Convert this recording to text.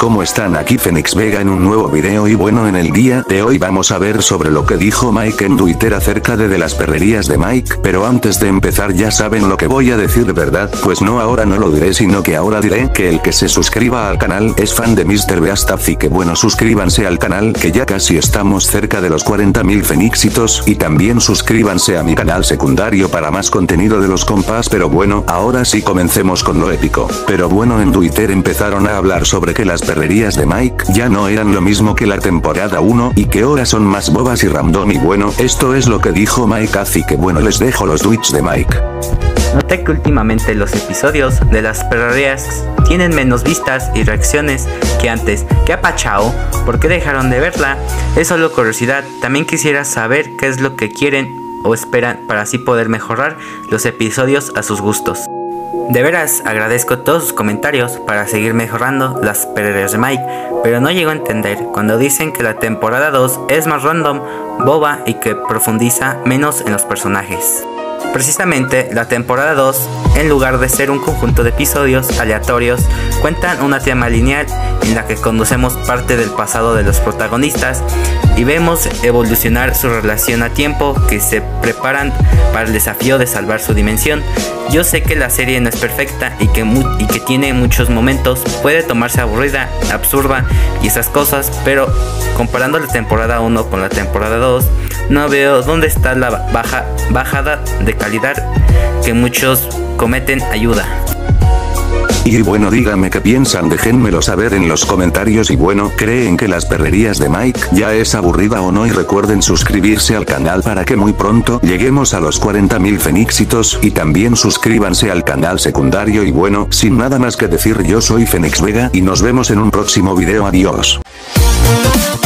¿cómo están? Aquí Fénix Vega en un nuevo video y bueno, en el día de hoy vamos a ver sobre lo que dijo Mike en Twitter acerca de las perrerías de Mike, pero antes de empezar ya saben lo que voy a decir, ¿verdad? Pues no, ahora no lo diré, sino que ahora diré que el que se suscriba al canal es fan de Mr. Beastaz y que bueno, suscríbanse al canal que ya casi estamos cerca de los 40.000 fenixitos y también suscríbanse a mi canal secundario para más contenido de los compas, pero bueno, ahora sí comencemos con lo épico. Pero bueno, en Twitter empezaron a hablar sobre que las perrerías de Mike ya no eran lo mismo que la temporada 1 y que ahora son más bobas y random y bueno, esto es lo que dijo Mike, así que bueno, les dejo los tweets de Mike. Noté que últimamente los episodios de las perrerías tienen menos vistas y reacciones que antes. ¿Qué ha pachao? ¿Por qué dejaron de verla? Es solo curiosidad. También quisiera saber qué es lo que quieren o esperan para así poder mejorar los episodios a sus gustos. De veras agradezco todos sus comentarios para seguir mejorando las perrerías de Mike, pero no llego a entender cuando dicen que la temporada 2 es más random, boba y que profundiza menos en los personajes. Precisamente la temporada 2, en lugar de ser un conjunto de episodios aleatorios, cuentan una trama lineal en la que conocemos parte del pasado de los protagonistas y vemos evolucionar su relación a tiempo que se preparan para el desafío de salvar su dimensión. Yo sé que la serie no es perfecta y que tiene muchos momentos, puede tomarse aburrida, absurda y esas cosas, pero comparando la temporada 1 con la temporada 2, no veo dónde está la bajada de calidad que muchos cometen. Ayuda. Y bueno, díganme qué piensan, déjenmelo saber en los comentarios y bueno, ¿creen que las perrerías de Mike ya es aburrida o no? Y recuerden suscribirse al canal para que muy pronto lleguemos a los 40.000 fenixitos y también suscríbanse al canal secundario y bueno, sin nada más que decir, yo soy Fénix Vega y nos vemos en un próximo video, adiós.